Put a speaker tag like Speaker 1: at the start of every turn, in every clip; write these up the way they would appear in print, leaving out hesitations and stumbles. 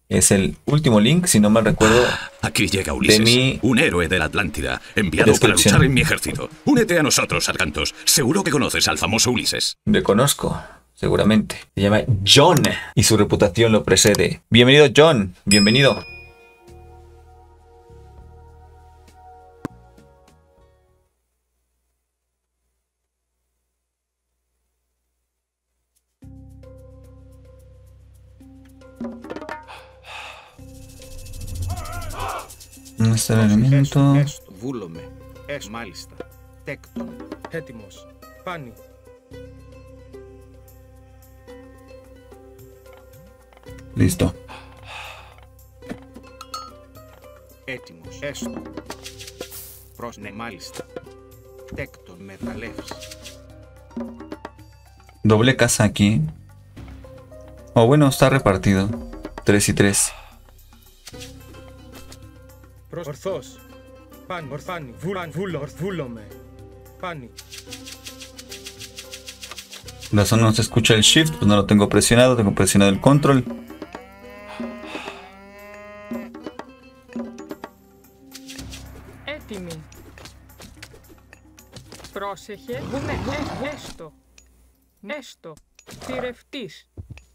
Speaker 1: Es el último link, si no mal recuerdo.
Speaker 2: Aquí llega Ulises, un héroe de la Atlántida, enviado para luchar en mi ejército. Únete a nosotros, Arcantos. Seguro que conoces al famoso Ulises.
Speaker 1: Le conozco, seguramente. Se llama John y su reputación lo precede. Bienvenido, John. Bienvenido. ¿Dónde está el elemento?
Speaker 3: Βούλομαι. Μάλιστα. Τέκτον. Έτοιμος. Πάνι.
Speaker 1: Listo.
Speaker 3: Έτοιμος. Έστω. Ναι, μάλιστα. Τέκτον μεταλλεύς.
Speaker 1: Doble casa aquí. O bueno, está repartido. 3 y 3.
Speaker 3: Ορθός. Πάνι. Ορθάνι. Βούλομαι. Πάνι.
Speaker 1: La zona no se escucha el shift, pues no lo tengo presionado el control.
Speaker 4: Έτοιμοι. Πρόσεχε. Έστω. Έστω. Θηρευτής.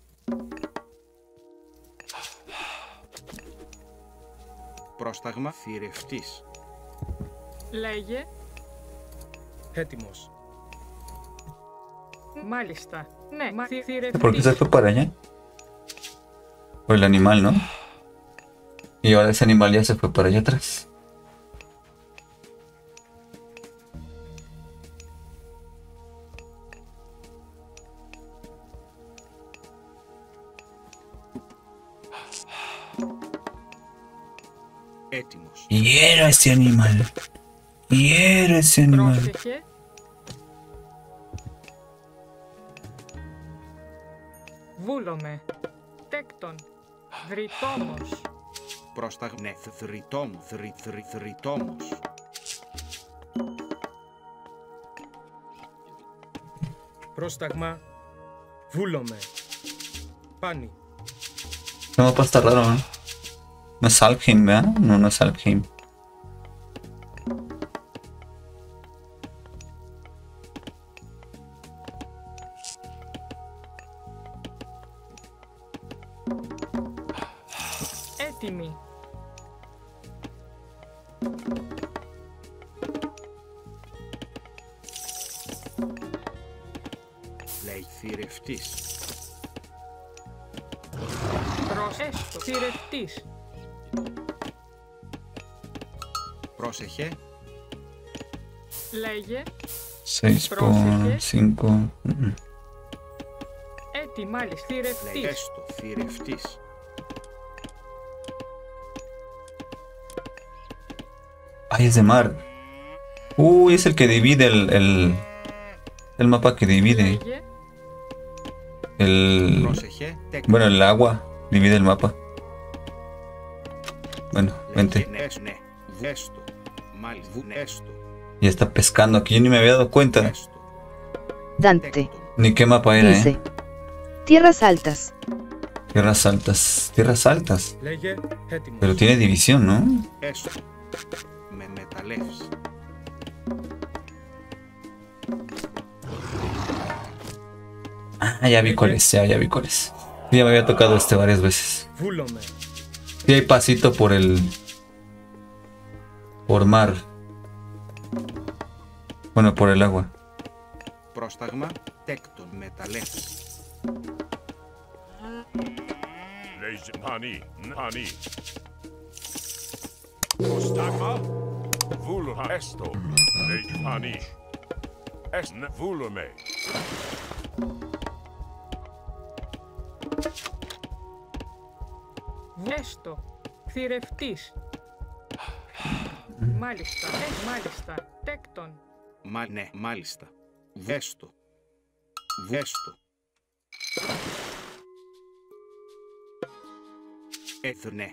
Speaker 3: Πρόσταγμα θηρευτής.
Speaker 4: Λέγε.
Speaker 3: Έτοιμος.
Speaker 4: Μάλιστα. Ναι,
Speaker 1: ¿Por qué se
Speaker 4: θηρευτής.
Speaker 1: fue para allá? Por el animal, ¿no? Y ahora ese animal ya se fue para allá atrás.
Speaker 3: Έτοιμος.
Speaker 1: Hiero ese animal. Hiero ese animal.
Speaker 4: Πρόσεχε. Βούλομαι. Τέκτον. Δρυτόμος.
Speaker 3: Πρόσταγμα. Ναι, θρητόμος. Πρόσταγμα. Βούλομαι. Πάνι.
Speaker 1: No mapa está raro, ¿no? No es Alfheim, ¿verdad? No, no es Alfheim.
Speaker 4: Έτοιμοι.
Speaker 3: Λέει θηρευτής.
Speaker 4: Έστω. Θηρευτής.
Speaker 3: Πρόσεχε.
Speaker 4: Λέγε.
Speaker 1: 6 por 5.
Speaker 4: Έτοιμοι. Μάλιστα.
Speaker 3: Λέει
Speaker 4: Θηρευτής.
Speaker 3: έστω θηρευτής.
Speaker 1: Ay, es de mar. Uy, es el que divide el mapa que divide.
Speaker 4: Λέγε.
Speaker 3: Πρόσεχε.
Speaker 1: Bueno, el agua divide el mapa. Bueno, vente.
Speaker 3: Ναι. Έστω. Μάλιστα. Έστω.
Speaker 1: Ya está pescando aquí. Yo ni me había dado cuenta.
Speaker 3: Έστω.
Speaker 5: Dante
Speaker 1: Ni qué mapa era,
Speaker 5: dice: Tierras altas.
Speaker 1: Tierras altas. Tierras altas.
Speaker 3: Λέγε έτοιμος.
Speaker 1: Pero tiene división, ¿no?
Speaker 3: Έστω. Με μεταλλεύς.
Speaker 1: Ah, ya vi cuál es. Ya vi cuál es. Sí, ya me había tocado este varias veces.
Speaker 3: Βούλομαι.
Speaker 1: Sí hay pasito por el... Por mar. Bueno, por el agua.
Speaker 3: Πρόσταγμα. Τέκτον μεταλλεύς.
Speaker 6: Nani. Prostagma. Vulu esto. Nani. Esne vulume.
Speaker 4: Έστω. Θηρευτής. Μάλιστα. Μάλιστα. Τέκτον.
Speaker 3: Ναι, μάλιστα. Βέστο. Βέστο. Ναι.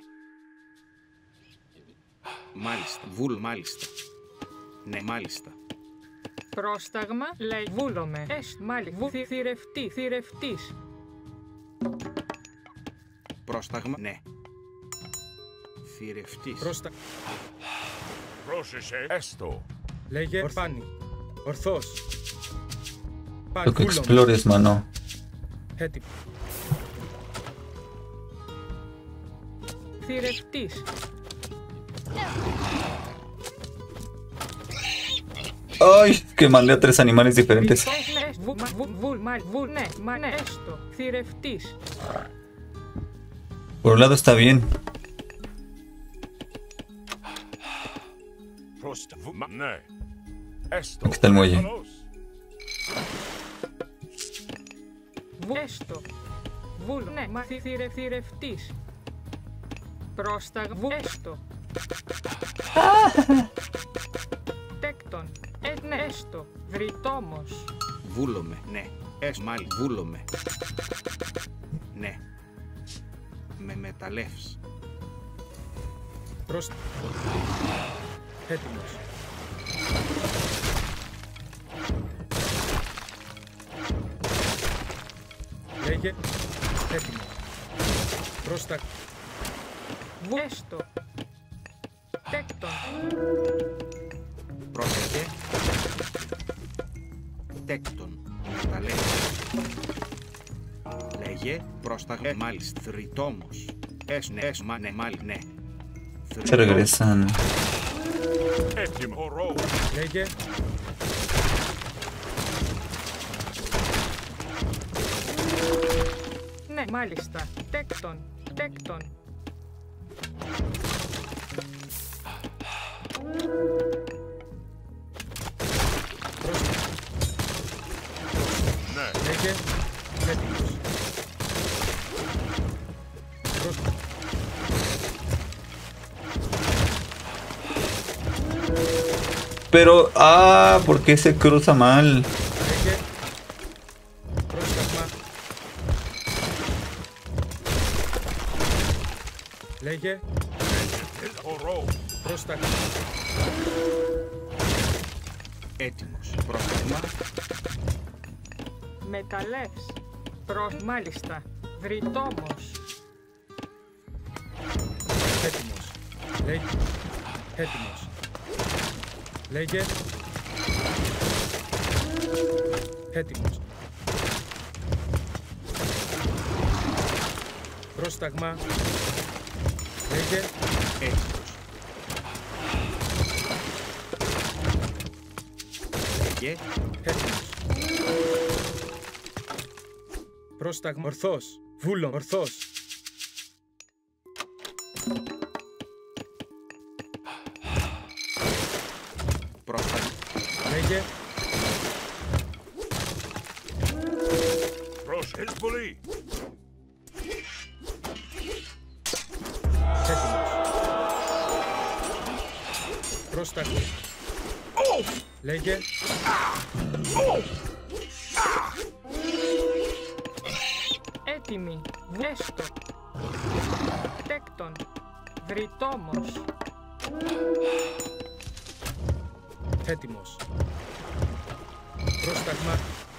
Speaker 3: Μάλιστα. Μάλιστα. Ναι, μάλιστα.
Speaker 4: Πρόσταγμα. Λέει. Βούλομαι. Μάλιστα. Θηρευτής.
Speaker 3: Πρόσταγμα. Ναι. Θηρευτής.
Speaker 6: Πρόσεχε έστω.
Speaker 7: Λέγε ορφάνη. Ορθός.
Speaker 1: Lo que explores, mano.
Speaker 7: Έτοιμο.
Speaker 4: Θηρευτής.
Speaker 1: Ay, que mandé a 3 animales diferentes.
Speaker 4: Ναι, έστω. Θηρευτής.
Speaker 1: Por un lado está bien.
Speaker 6: Ναι. Έστω.
Speaker 1: Aquí está el muelle.
Speaker 6: Καλώς.
Speaker 4: Έστω. Ναι, μα θηρευτής. Πρόσταγμα. Έστω. Τέκτον. Ναι, έστω. Βρυτόμος.
Speaker 3: Βούλομαι, ναι. Μάλι, βούλομαι. Ναι. Με μεταλλεύς.
Speaker 7: Έτοιμος. Λέγε έτοιμος. Πρόσταγμα.
Speaker 4: Έστω. Τέκτον.
Speaker 3: Πρόσεχε. Τέκτον. Μεταλλεύς. Λέγε πρόσταγμα. Μάλιστα. Θρητόμος. Ναι, ναι, μάλι, ναι.
Speaker 1: Se regresan.
Speaker 6: Έτοιμο. Ορό.
Speaker 7: Λέγε
Speaker 4: Ναι, μάλιστα. Τέκτον. Τέκτον.
Speaker 6: Ναι.
Speaker 7: λέγε έτοιμος. Πρόσταγμα.
Speaker 1: Pero, ¿por qué se cruza mal?
Speaker 7: Λέγε πρόσταγμα. Λέγε
Speaker 6: Ορό.
Speaker 7: πρόσταγμα.
Speaker 3: Έτοιμος. Πρόσταγμα.
Speaker 4: Μεταλλεύς. Μάλιστα. Βρυτόμος.
Speaker 7: Έτοιμος. Λέγε έτοιμος. Λέγε έτοιμος. Πρόσταγμα. Λέγε
Speaker 3: Έτοιμος. Λέγε.
Speaker 7: έτοιμος. Πρόσταγμα. Ορθός. Βούλο. Ορθός.
Speaker 3: Πρόσταγμα.
Speaker 7: Λέγε
Speaker 6: Πρόσεχε πολύ.
Speaker 7: έτοιμος. Πρόσταγμα. Λέγε
Speaker 4: Έτοιμη. Έστω. Τέκτον. Βρυτόμος.
Speaker 7: έτοιμος. Πρόσταγμα.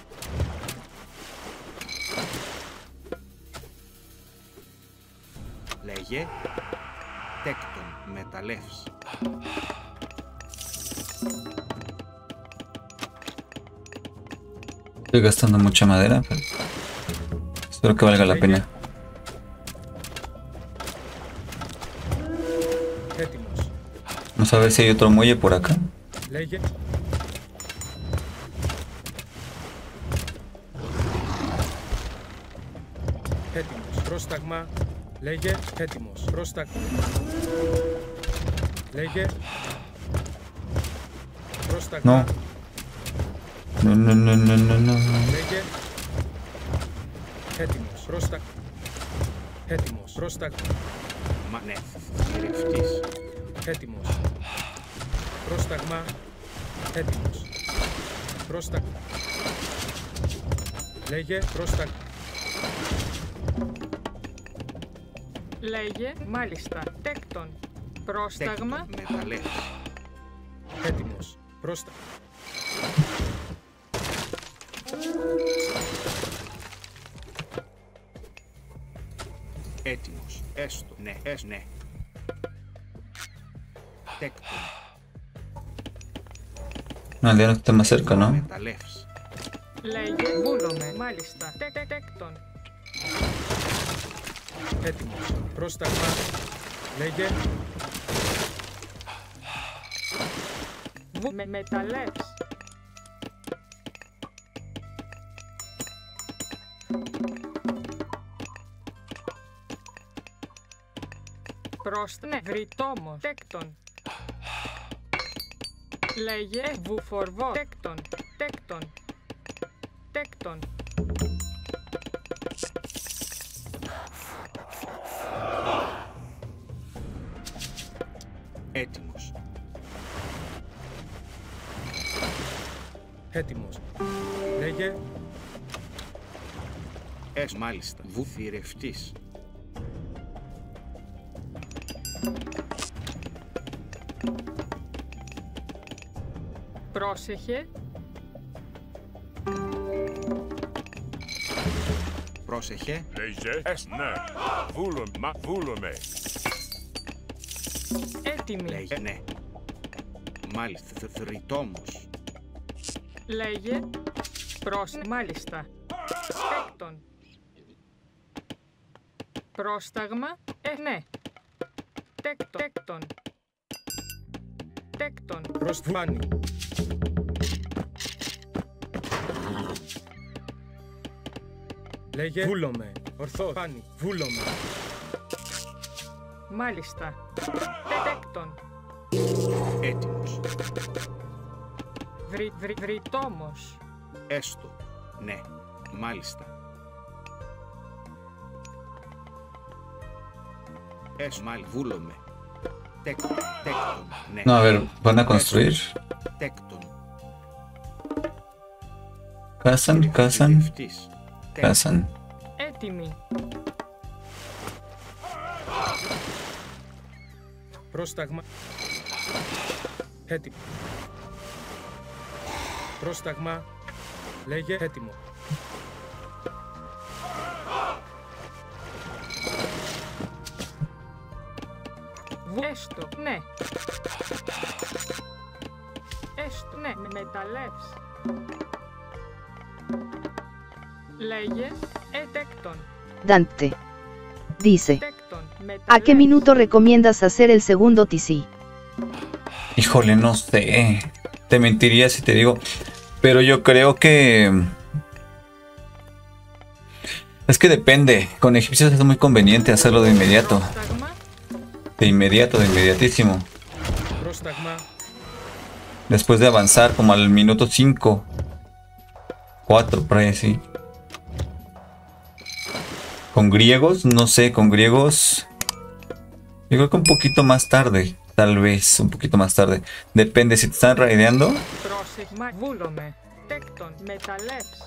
Speaker 3: Λέγε. Τέκτον. Μεταλλεύς.
Speaker 1: Estoy gastando mucha madera, pero espero que valga la pena.
Speaker 7: Έτοιμος.
Speaker 1: Vamos a ver si hay otro muelle por acá.
Speaker 7: Λέγε έτοιμος. Πρόσταγμα. Λέγε έτοιμος. Πρόσταγμα. Λέγε πρόσταγμα.
Speaker 1: No, no, no, no, no, no.
Speaker 7: Λέγε έτοιμος. Πρόσταγμα. Έτοιμος. Πρόσταγμα.
Speaker 3: Μα ναι. Θηρευτής.
Speaker 7: Έτοιμος. Πρόσταγμα. Έτοιμος. Πρόσταγμα. Λέγε πρόσταγμα.
Speaker 4: Λέγε. Μάλιστα. Τέκτον. Πρόσταγμα.
Speaker 3: Τέκτον. Μεταλλεύς.
Speaker 7: Έτοιμος. Πρόσταγμα.
Speaker 3: Έτοιμος. Έστω. Ναι. Ναι. Τέκτον.
Speaker 1: Una aldea que está más cerca, ¿no?
Speaker 3: Μεταλλεύς.
Speaker 4: Λέγε βούλομαι. Μάλιστα. Τέκτον.
Speaker 7: Έτοιμος. Πρόσταγμα. Λέγε.
Speaker 4: Με μεταλλεύς. Ναι, βρυτόμος. Τέκτον. Λέγε βουφορβό. Τέκτον.
Speaker 3: Έτοιμος.
Speaker 7: Έτοιμος. Λέγε.
Speaker 3: Μάλιστα. Βουθυρευτής.
Speaker 4: Πρόσεχε.
Speaker 3: Πρόσεχε.
Speaker 6: Λέγε. Ναι. Βούλομαι.
Speaker 4: Έτοιμη.
Speaker 3: Λέγε. Ναι. Μάλιστα. Θρητόμος.
Speaker 4: Λέγε. Μάλιστα. Τέκτον. Πρόσταγμα. Ναι. Τέκτον.
Speaker 7: Προσφάνει. Λέγε. Βούλομαι. Ορθό. Φάνη. Βούλομαι.
Speaker 4: Μάλιστα. Τέκτον.
Speaker 3: Έτοιμος.
Speaker 4: Βρυτόμος.
Speaker 3: Έστω. Ναι. Μάλιστα. Βούλομαι. Τέκτον. Ναι.
Speaker 1: No, a ver, van a construir.
Speaker 3: Τέκτον.
Speaker 1: Casan.
Speaker 4: Έτοιμη.
Speaker 7: Πρόσταγμα. Έτοιμο. Πρόσταγμα. Λέγε. Έτοιμο.
Speaker 4: Έστω, ναι. Με μεταλλεύς. Λέγε, τέκτον.
Speaker 5: Dante. Dice.
Speaker 4: Τέκτον,
Speaker 5: ¿A qué minuto recomiendas hacer el segundo TC?
Speaker 1: Híjole, no sé. Te mentiría si te digo. Pero yo creo que... Es que depende. Con egipcios es muy conveniente hacerlo de inmediato.
Speaker 4: Πρόσταγμα.
Speaker 1: De inmediatísimo.
Speaker 7: Πρόσταγμα.
Speaker 1: Después de avanzar como al minuto 5. 4, por ahí así. Con griegos, no sé, con griegos... Yo creo que un poquito más tarde. Tal vez, un poquito más tarde. Depende si te están raideando.
Speaker 4: Πρόσεχμα. Βούλομαι. Τέκτον, μεταλλεύς.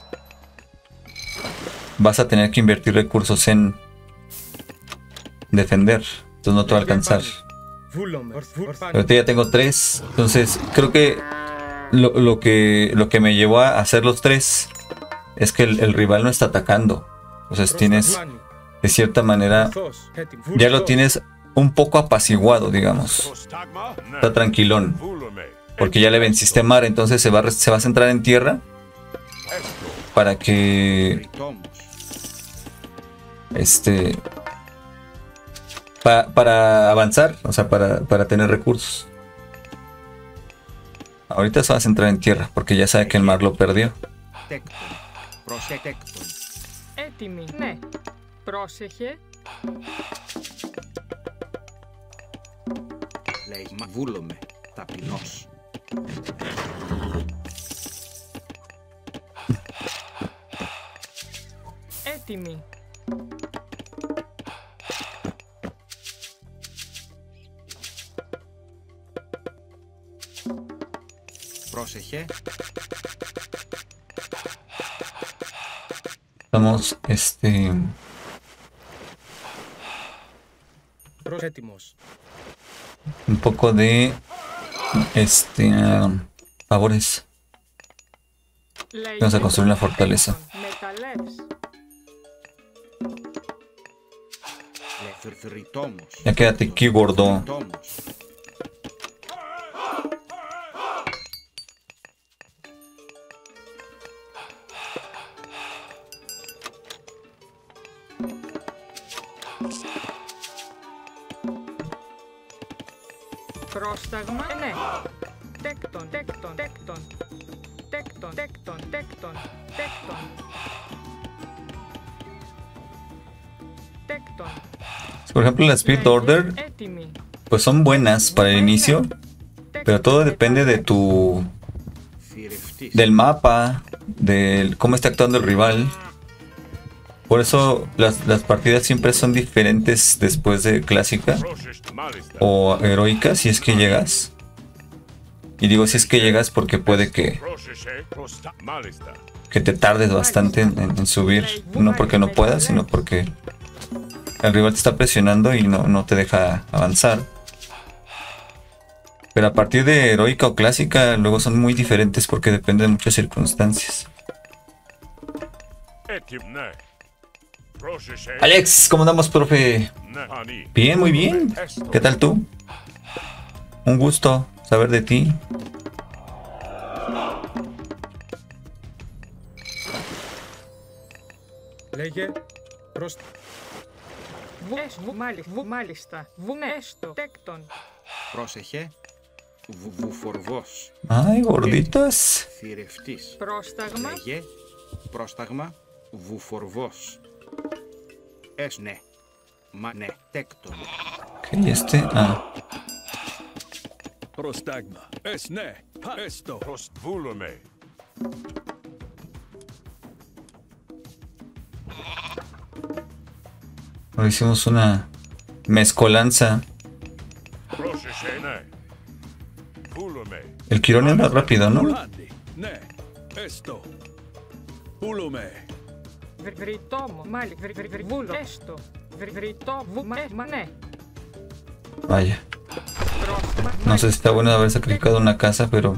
Speaker 1: Vas a tener que invertir recursos en defender. Entonces no te va a alcanzar.
Speaker 7: Βούλομαι.
Speaker 1: Ahorita ya tengo 3. Entonces creo que lo que me llevó a hacer los 3 es que el rival no está atacando. O sea, tienes de cierta manera, ya lo tienes un poco apaciguado, digamos. Está tranquilón. Porque ya le venciste a mar, entonces se va a centrar en tierra para que para avanzar, o sea, para tener recursos. Ahorita se va a centrar en tierra porque ya sabe que el mar lo perdió.
Speaker 4: Έτοιμη. Ναι. Πρόσεχε.
Speaker 3: Λέει, μα βούλομαι. Ταπεινός.
Speaker 4: Έτοιμη.
Speaker 3: Πρόσεχε.
Speaker 1: Estamos,
Speaker 7: Έτοιμος.
Speaker 1: un poco de, favores. Vamos a construir una fortaleza.
Speaker 4: Μεταλλεύς.
Speaker 3: Θρητόμος.
Speaker 1: Ya quédate aquí, gordo.
Speaker 4: Πρόσταγμα, ναι. Τέκτον, τέκτον, τέκτον. Τέκτον, τέκτον, τέκτον, τέκτον. Τέκτον.
Speaker 1: Por ejemplo, la Spirit Order,
Speaker 4: Έτοιμη.
Speaker 1: pues son buenas para el inicio, pero todo depende de del mapa, de cómo está actuando el rival. Por eso las partidas siempre son diferentes después de clásica o heroica, si es que llegas. Y digo si es que llegas porque puede que te tardes bastante en subir, no porque no puedas, sino porque el rival te está presionando y no te deja avanzar. Pero a partir de heroica o clásica luego son muy diferentes porque dependen de muchas circunstancias. Alex, ¿cómo andamos, profe? Bien, muy bien. ¿Qué tal tú? Un gusto saber de ti.
Speaker 7: Λέγε προς...
Speaker 4: Μάλιστα. Βουνέστο. Τέκτον.
Speaker 3: Πρόσεχε. Βουφορβός.
Speaker 1: Ay, gorditas.
Speaker 3: Θηρευτής.
Speaker 4: Πρόσταγμα.
Speaker 3: Λέγε. Πρόσταγμα. Βουφορβός. Ναι. Μα ναι. Τέκτον.
Speaker 1: ¿Qué y este? Ah.
Speaker 6: Prostagma. Ναι. Esto. Prostvulome.
Speaker 1: Ahora hicimos una mezcolanza. El Quirón anda rápido, ¿no?
Speaker 6: Ναι. Esto. Pulume.
Speaker 4: Βρυτόμο. Μάλι. Βούλο. Έστω. Βρυτό. Μα ναι.
Speaker 1: Vaya. No sé si está bueno haber sacrificado una casa, pero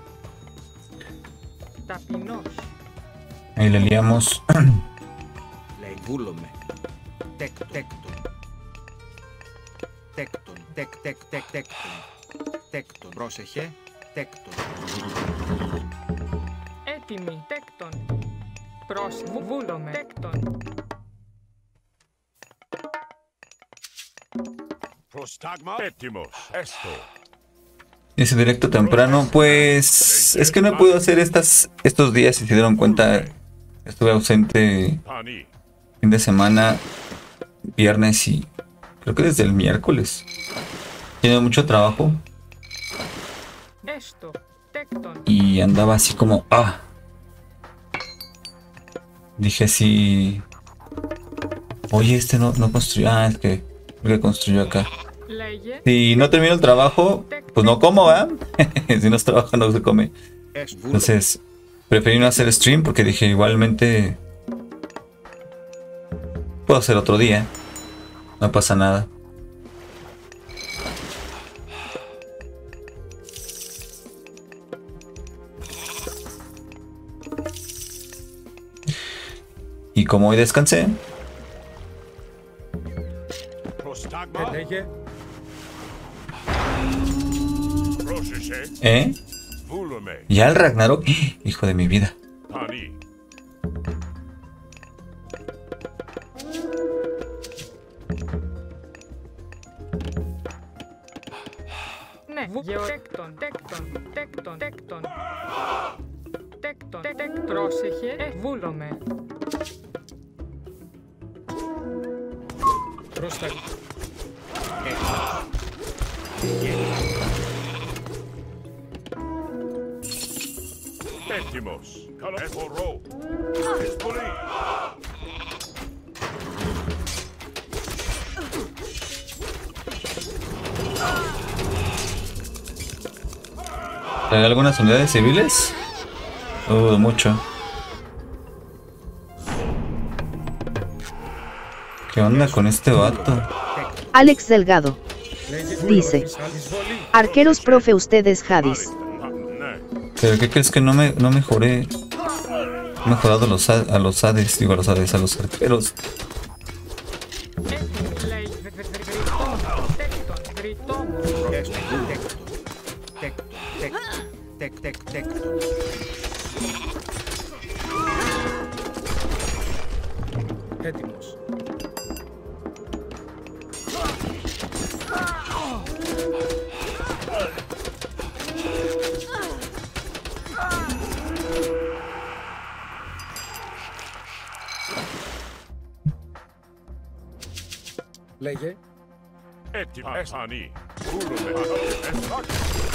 Speaker 4: Ταπεινός.
Speaker 1: ahí le liamos.
Speaker 3: Λέει βούλομαι. Τέκτον. Τέκτον. Τέκτον. Τέκτον. Πρόσεχε. Τέκτον.
Speaker 4: Έτοιμη. Τέκτον. Βούλομαι. Τέκτον.
Speaker 6: Prostagma. Étimos. Esto.
Speaker 1: Ese directo temprano, pues es que no he podido hacer estos días, si se dieron cuenta, estuve ausente
Speaker 6: Pani.
Speaker 1: fin de semana, viernes y creo que desde el miércoles. Tiene mucho trabajo
Speaker 4: Έστω. Τέκτον.
Speaker 1: y andaba así como, dije así, oye, este no construyó, es que el que construyó acá.
Speaker 4: Λέγε.
Speaker 1: Si no termino el trabajo, pues no como, ¿verdad? Si no se trabaja, no se come. Entonces, preferí no hacer stream porque dije, igualmente puedo hacer otro día. No pasa nada. Y como hoy descansé,
Speaker 6: Prostagma.
Speaker 7: Λέγε
Speaker 6: Πρόσεχε. Βούλομαι.
Speaker 1: ya el Ragnarok, hijo de mi vida.
Speaker 6: Pani.
Speaker 4: Ναι. Τέκτον. Τέκτον. Τέκτον. Τέκτον. Τέκτον. Τέκτον. Πρόσεχε. Βούλομαι.
Speaker 7: πρόσταγμα.
Speaker 6: Έτοιμος. Καλό. Εφορώ. Εισβολή.
Speaker 1: ¿Hay algunas unidades civiles? Mucho. ¿Qué onda con este vato?
Speaker 5: Alex Delgado.
Speaker 7: Λέγε
Speaker 5: Dice.
Speaker 7: εισβολή.
Speaker 5: Arqueros profe ustedes Hadis.
Speaker 6: Ναι.
Speaker 1: ¿Pero qué crees que no mejoré? He mejorado a los Hades, digo a los Hades, a los arqueros.
Speaker 4: Έτοιμη. Λέει. Βρυτόμο. Τέκτον. Βρυτόμο.
Speaker 3: Τέκτον.
Speaker 7: Έτοιμος. Λέγε.
Speaker 6: Έτοιμα. Φανή. Βούλουμε. Εστάκι.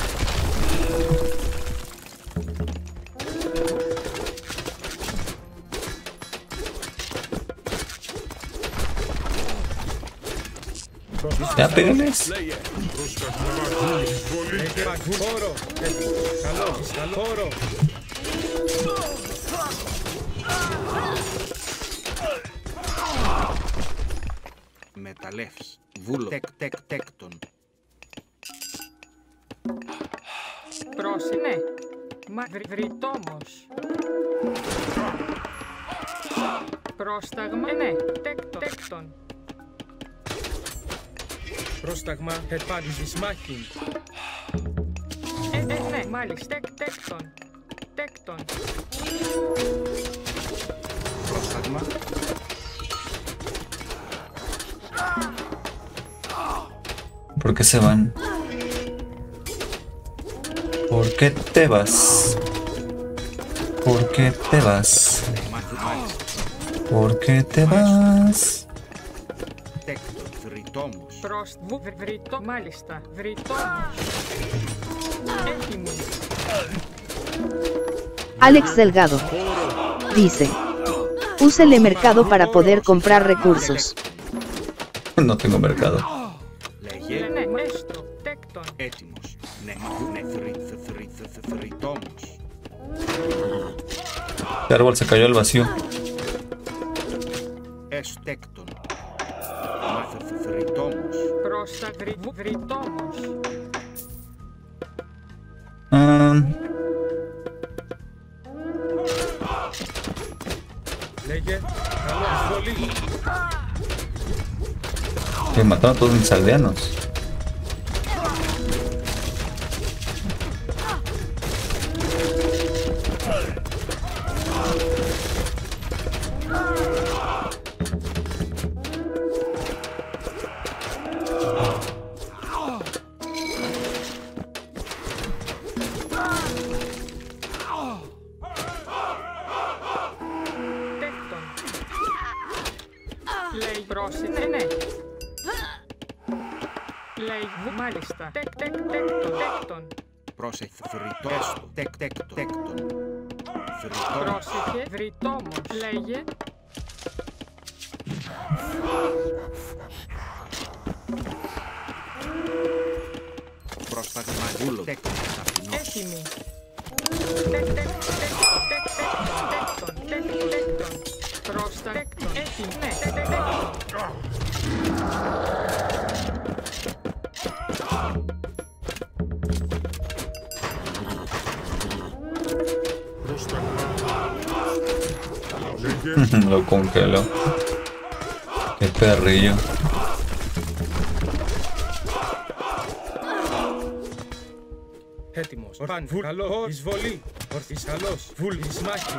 Speaker 1: Ya pégales.
Speaker 7: Λέγε. Χώρο. Καλό. Χώρο.
Speaker 3: Μεταλλεύς. Βούλο. Τέκτον.
Speaker 4: Πρόση, ναι. Μα βρυτόμος. Πρόσταγμα, ναι. Τέκτον.
Speaker 7: Πρόσταγμα. Επάντησης μάχη.
Speaker 4: Ναι, μάλιστα. Τέκτον.
Speaker 3: Πρόσταγμα.
Speaker 1: ¿Por qué se van? ¿Por qué te vas? ¿Por qué te vas? ¿Por qué te vas?
Speaker 3: Τέκτον. Βρυτόμος.
Speaker 4: Βρυτό, μάλιστα. Βρυτόμος. Έτοιμο.
Speaker 5: Alex Delgado dice: úsele mercado para poder comprar recursos.
Speaker 1: No tengo mercado.
Speaker 3: Λέγε.
Speaker 4: Ναι, μέστρο. Τέκτον.
Speaker 3: Έτοιμος. Ναι, βρυτόμος.
Speaker 1: El árbol se cayó al vacío.
Speaker 3: Τέκτον. Βρυτόμος.
Speaker 4: Πρόστα, βρυτόμος.
Speaker 7: Λέγε. Καλό. Εισβολή.
Speaker 1: Que mataron a todos mis aldeanos.
Speaker 4: Τέκτον. Λέει πρόση, ναι. Λέει, μάλιστα. Τέκτον.
Speaker 3: Πρόσεχε. Βρυτό. Τέκτον.
Speaker 4: Πρόσεχε, βρυτόμος. Λέγε.
Speaker 3: Πρόσταγμα. Βούλο. Τέκτον.
Speaker 4: Έτοιμη. Τέκτον. Πρόστα, τέκτον. Έτοιμη, ναι. Τέκτον.
Speaker 1: Lo congeló. Qué perrillo.
Speaker 7: Έτοιμος. Καλό. Εισβολή. Ορθής. Καλός. Βούλης μάχη.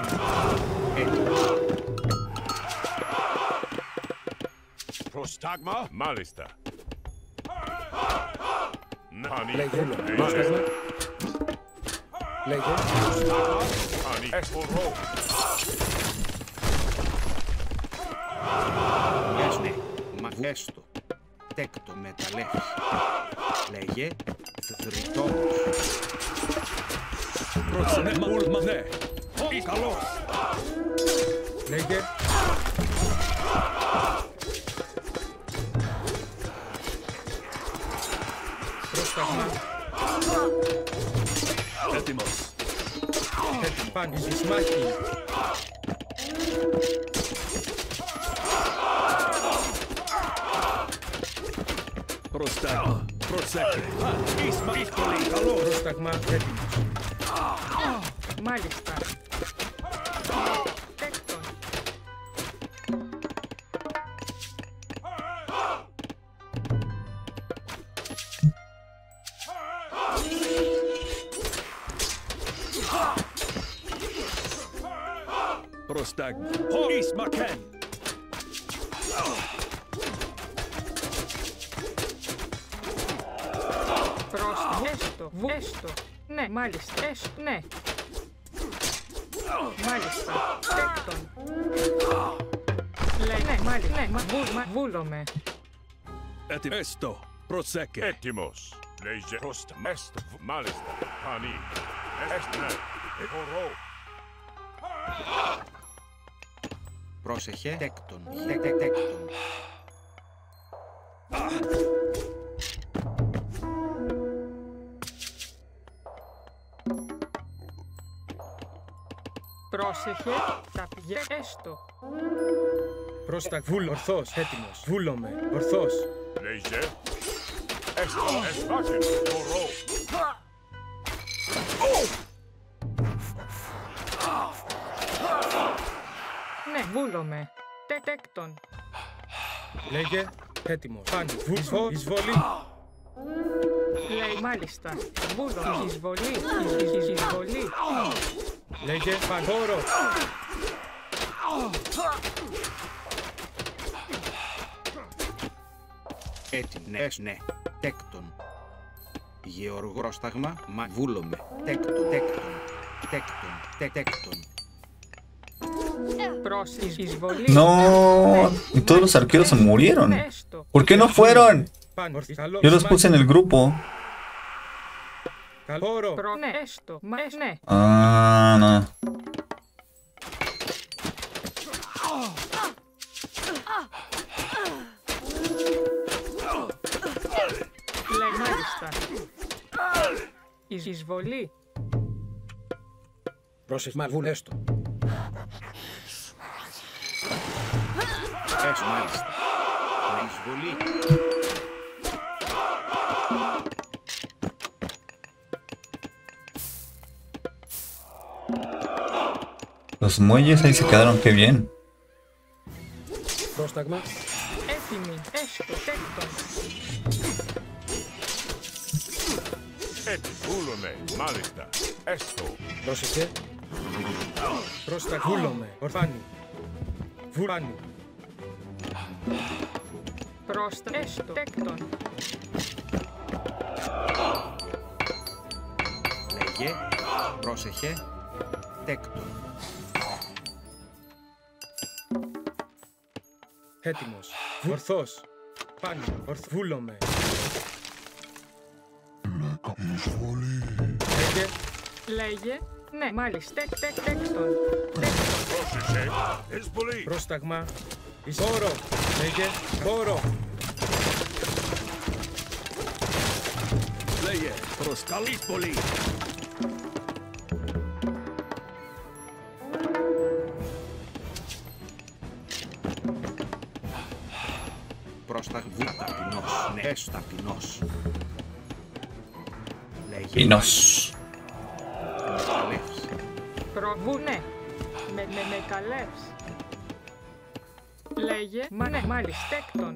Speaker 6: Προστάγμα. Μάλιστα. Φανή.
Speaker 7: Λέγε. Πρόσταγμα. Λέγε.
Speaker 6: Φανή. Εσφορώ.
Speaker 3: Ναι. Μαγέστο. Τέκτο. Μεταλλεύς. Λέγε. Βρυτόμος.
Speaker 7: Πρόσταγμα. Ναι. Καλός. Λέγε. Πρόσταγμα.
Speaker 2: Έτοιμος.
Speaker 7: Επάντησης μάχη.
Speaker 2: Πρόσταγμα. Προσέξτε.
Speaker 7: Πρόσταγμα. Έτοιμος.
Speaker 4: Μάλιστα. Τέκτον.
Speaker 2: Πρόσταγμα. Ισμακέν.
Speaker 4: Έστω. Ναι, μάλιστα. Ναι. Μάλιστα. Τέκτον. Λέει, ναι, μάλιστα. Ναι, βούλομαι.
Speaker 2: Esto. Prosecche.
Speaker 6: Έτοιμος. Λέγε προς μεστ. Μάλιστα. Χανί. Έστνε. Χορό.
Speaker 3: Πρόσεχε. Τέκτον. Τέκτον.
Speaker 4: Πρόσεχε, θα πηγαίνει έστω.
Speaker 7: Προς τα βούλο. Ορθός. Έτοιμος. Βούλομαι. Ορθός.
Speaker 6: Λέγε. Έστω. Εσφάκεν. Χορό.
Speaker 4: Ναι, βούλομαι. Τέκτον.
Speaker 7: Λέγε. Έτοιμος. Πάνι. Εισβολή.
Speaker 4: Λέει μάλιστα. Βούλομαι. Εισβολή.
Speaker 7: Λέγε. Πανχώρο.
Speaker 3: Έτοιμες. Ναι. Τέκτον. Γεωργόσταγμα. Μα βούλομαι. Τέκτον.
Speaker 4: Εισβολή.
Speaker 1: No, y todos los arqueros se murieron. ¿Por qué no fueron?
Speaker 7: Πάνι.
Speaker 1: Yo los puse en el grupo.
Speaker 7: Καλόρο.
Speaker 4: Ναι, έστω. Μα ναι.
Speaker 1: Ah, no.
Speaker 4: Λέει μάλιστα. Εισβολή.
Speaker 7: Πρόσεχε. Μα βούλ έστω.
Speaker 3: Έστω. Μάλιστα. Με εισβολή.
Speaker 1: Los muelles ahí se quedaron, qué bien.
Speaker 7: Πρόσταγμα.
Speaker 4: Έτοιμη. Έστω. Τέκτον.
Speaker 6: Βούλομαι. Μάλιστα. Έστω.
Speaker 7: Πρόσεχε. Πρόσταγμα. Βούλομαι. Ορφάνι. Βουλάνι.
Speaker 4: Πρόστα. Έστω. Τέκτον.
Speaker 3: Λέγε. Πρόσεχε. Τέκτον.
Speaker 7: Έτοιμος. Ορθός. Πάνι. Βούλομαι. Λέγε.
Speaker 4: Λέγε. Ναι, μάλιστα. Τέκτον.
Speaker 6: Πρόσεχε. Εισβολή.
Speaker 7: Πρόσταγμα. Χώρο. Λέγε. Χώρο.
Speaker 2: Λέγε. Προσκαλείς πολύ.
Speaker 3: Πρόσταγμα. Ταπεινός. Ναι. Έστω. Ταπεινός. Λέγε.
Speaker 1: Pinos.
Speaker 3: Καλεύς.
Speaker 4: Προβού, ναι. Με καλεύς. Λέγε. Μα ναι, μάλιστα. Τέκτον.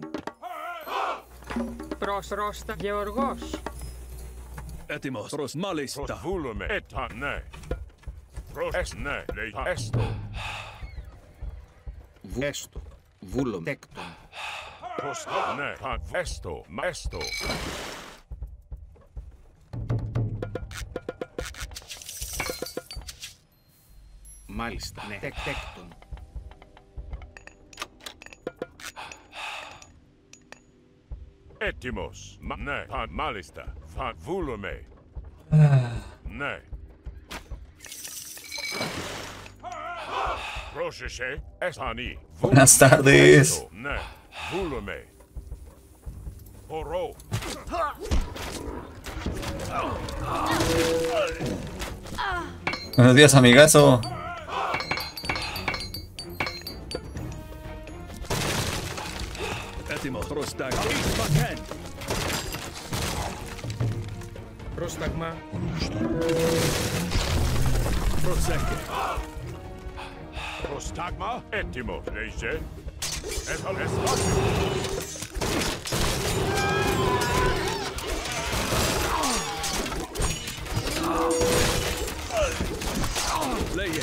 Speaker 4: Πρόστα. Γεωργός.
Speaker 2: Έτοιμος. Προς μάλιστα.
Speaker 6: Βούλομαι. Έτα. Ναι. Ναι. Λέγε. Έστω.
Speaker 3: Έστω. Βούλομαι. Τέκτον.
Speaker 6: Ναι. Έστω. Έστω.
Speaker 3: Μάλιστα. Ναι. Τέκτον.
Speaker 6: Έτοιμος. Ναι. Μάλιστα. Βούλομαι. Ναι. Πρόσεχε. Εσάνι.
Speaker 1: Buenas tardes.
Speaker 6: Ναι. Βούλομαι. Χορό.
Speaker 1: Buenos días, amigazo.
Speaker 2: Έτοιμος. Πρόσταγμα. Εισβακέν.
Speaker 7: Πρόσταγμα.
Speaker 2: Προσέχε.
Speaker 6: Προστάγμα. Έτοιμος. Λέγε.
Speaker 2: Λέγε.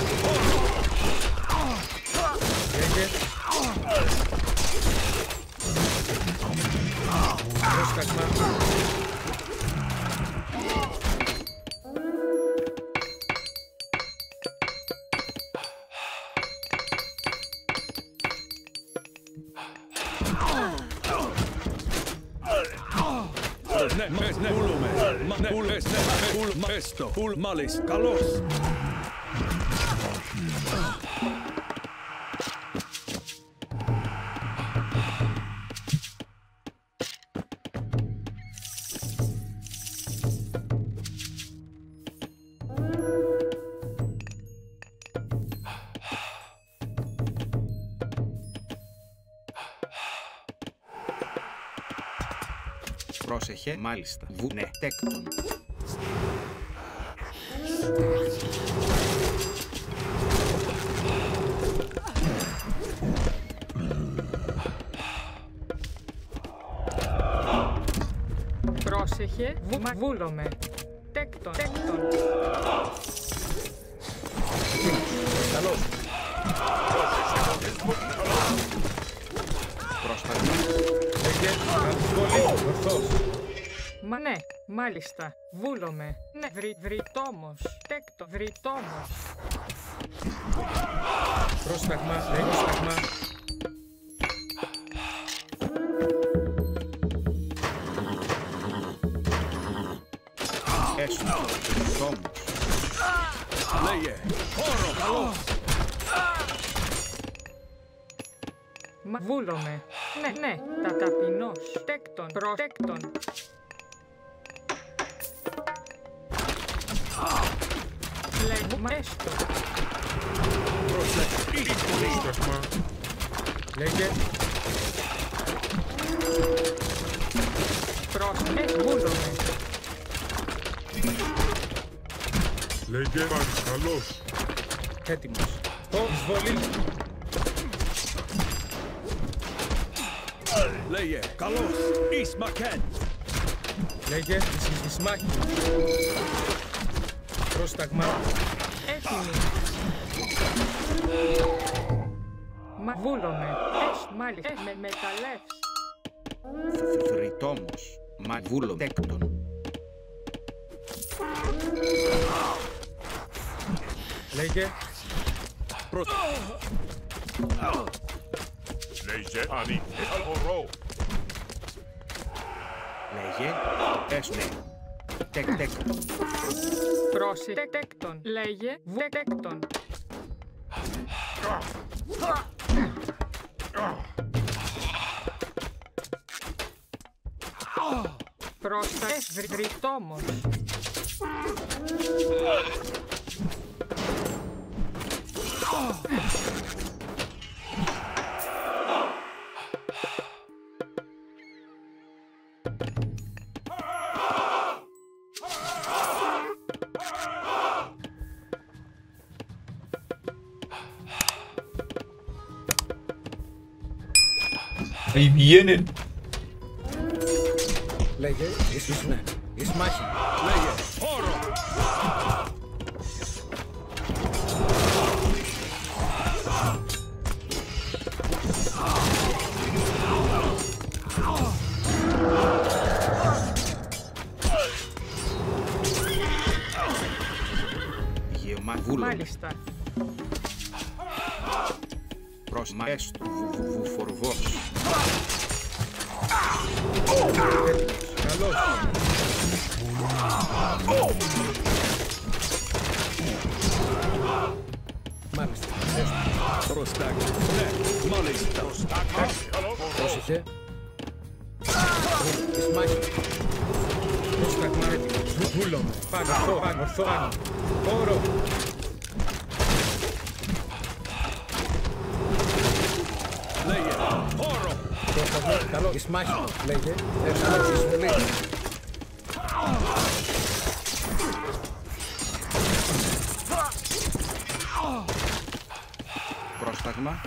Speaker 7: Λέγε. Πρόσταγμα.
Speaker 8: Ναι, πουλούμε. Έστω, μάλιστα, καλώς.
Speaker 3: Πρόσεχε, μάλιστα. Βουνε, τέκτον.
Speaker 4: Πρόσεχε, βούλομαι. Τέκτον.
Speaker 7: Καλώς.
Speaker 3: Πρόσταγμα.
Speaker 7: Λέγε, αμφιβολή, ορθώς.
Speaker 4: Μα ναι, μάλιστα. Βούλομαι. Ναι, βρυτόμος. Τέκτον, βρυτόμος.
Speaker 7: Πρόσταγμα, λέγε, πρόσταγμα.
Speaker 3: Έστω, βρυτόμος.
Speaker 8: Λέγε, χώρο, καλώς.
Speaker 4: Μα βούλομαι. Ναι, τα ταπεινός. Τέκτον, προτέκτον. Λέγουμε έστω.
Speaker 7: Πρόσταγμα. Λέγε,
Speaker 4: Πρόσεχε, βούλομαι.
Speaker 6: Λέγε καλώς.
Speaker 7: έτοιμος. Εισβολή.
Speaker 8: Λέγε, καλώς. Εις μακέν.
Speaker 7: Λέγε, εις μάχη. Πρόσταγμα.
Speaker 4: Έτοιμη. Μα βούλομαι. Μάλιστα. Με μεταλλεύς.
Speaker 3: Βρυτόμος. Μα βούλο, τέκτον.
Speaker 7: Λέγε,
Speaker 6: Λέγε ανή. Χορό.
Speaker 3: Λέγε, έστω. Τέκτον.
Speaker 4: Πρόσεχε, τέκτον. Λέγε, τέκτον. Πρόσεχε, βρυτόμος.
Speaker 1: Ahí vienen.
Speaker 7: λέγε, εις μάχη.
Speaker 8: Λέγε, χώρο.
Speaker 3: Βούλο.
Speaker 4: Μάλιστα.
Speaker 3: Πρόσμα έστω. Βουφορβός.
Speaker 7: Καλώς. Μάλιστα.
Speaker 8: Πρόσταγμα. Ναι, μάλιστα.
Speaker 7: Πρόσεχε. Εις μάχη. Πρόσταγμα έτοιμος. Βούλομαι. Πάνω, ορθό. Χώρο.
Speaker 8: Λέγε, χώρο.
Speaker 7: Πρόσταγμα, καλό. Εις μάχη. Λέγε, εύκολος εισβολή.
Speaker 3: Πρόσταγμα.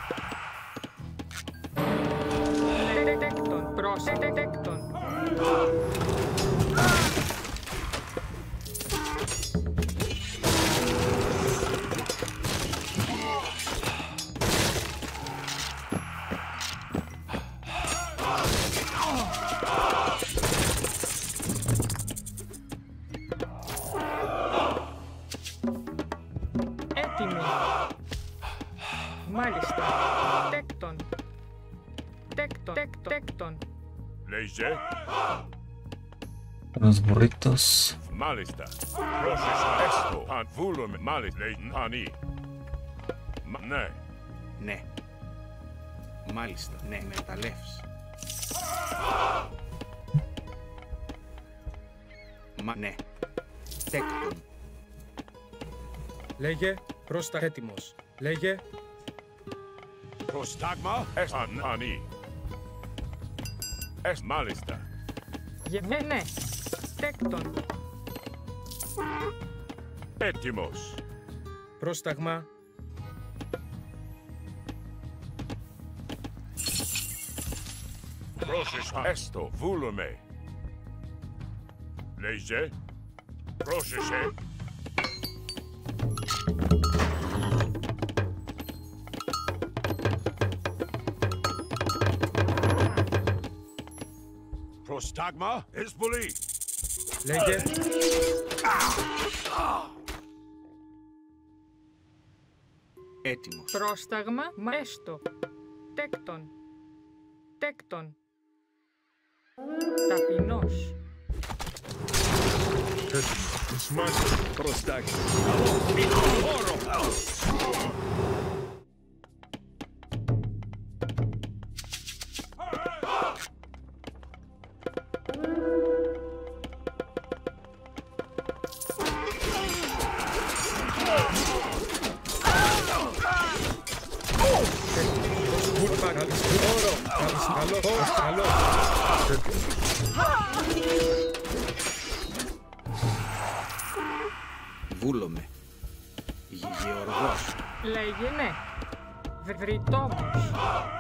Speaker 4: Τέκτον. Πρόσεχε, τέκτον. Έτοιμη. Μάλιστα. Τέκτον. Τέκτον.
Speaker 6: Λέγε.
Speaker 1: Los burritos.
Speaker 6: Malista. Proces esto. An volume malis ani. Ναι.
Speaker 3: Ναι. Μάλιστα. Ναι, μεταλλεύς. Ναι. Τέκτον.
Speaker 7: Λέγε, πρόστα έτοιμος. Λέγε,
Speaker 6: Prostagma es ani. Es malista.
Speaker 4: Ναι. Τέκτον.
Speaker 6: Έτοιμος.
Speaker 7: πρόσταγμα,
Speaker 6: Proces esto. Volume. Leise. Procese. Prostagma is bully.
Speaker 7: λέγε,
Speaker 3: Έτοιμος.
Speaker 4: Πρόσταγμα μέστο. Τέκτον. Τέκτον. Ταπεινός.
Speaker 8: Prostagma.
Speaker 7: κούρπα, όρο, καλό,
Speaker 3: Βούλομαι. Γεωργός.
Speaker 4: Λέγε ναι. Βρυτόμος.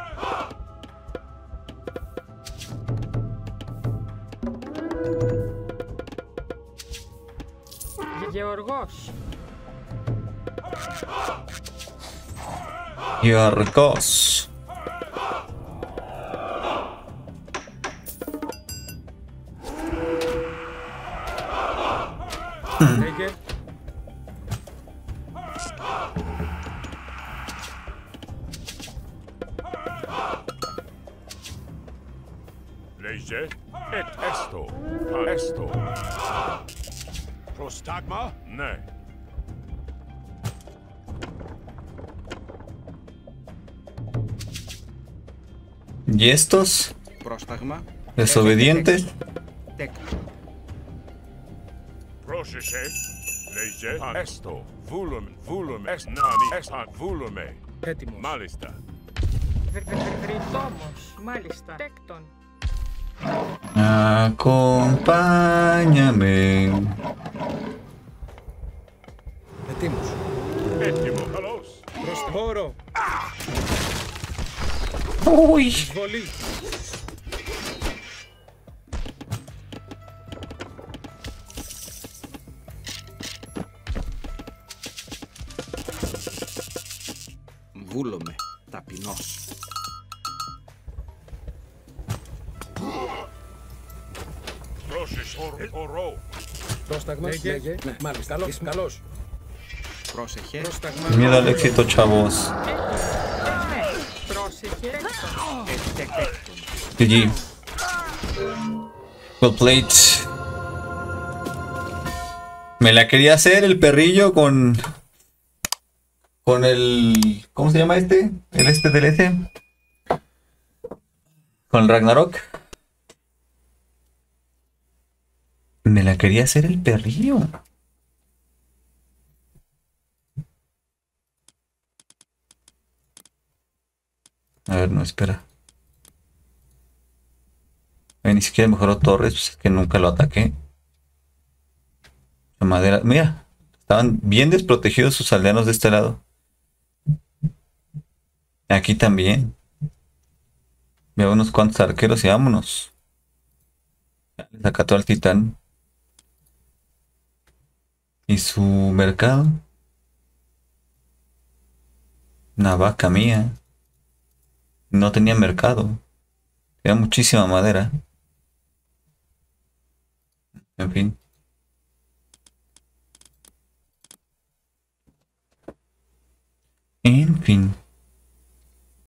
Speaker 4: Γεωργός.
Speaker 1: Γιώργος.
Speaker 7: λέγε,
Speaker 6: Leise. Et esto. Esto. Prostagma? Ναι.
Speaker 1: ¿Y estos?
Speaker 3: Πρόσταγμα.
Speaker 1: Desobedientes.
Speaker 3: Τέκτον.
Speaker 6: Procese. Leise. Esto. Volume. Volume. Es nani. Es an volume.
Speaker 7: έτοιμος,
Speaker 6: Malista.
Speaker 4: Βρυτόμος. Μάλιστα. Τέκτον.
Speaker 1: Acompáñame.
Speaker 7: ετοίμος,
Speaker 6: Έτοιμο. Καλώς.
Speaker 7: πρόστα, όρο,
Speaker 1: Uy.
Speaker 7: εισβολή,
Speaker 3: Βούλομαι. Ταπεινός.
Speaker 6: Procese. Ορό.
Speaker 7: πρόσταγμα, λέγε, μάλιστα, καλός,
Speaker 3: Πρόσεχε.
Speaker 7: πρόσταγμα,
Speaker 1: Miedo al éxito, chavos.
Speaker 4: Ναι. Πρόσεχε. Τέκτον.
Speaker 3: Τέκτον.
Speaker 1: GG. Well played. Me la quería hacer el perrillo con el, ¿cómo se llama este? El este del S. Con el Ragnarok. Me la quería hacer el perrillo. A ver, no, espera. Ni siquiera mejoró Torres, pues es que nunca lo ataqué. La madera, mira, estaban bien desprotegidos sus aldeanos de este lado. Aquí también. Veo unos cuantos arqueros y vámonos. Les acató al titán. Y su mercado. Una vaca mía. No tenía mercado. Era muchísima madera. En fin. En fin.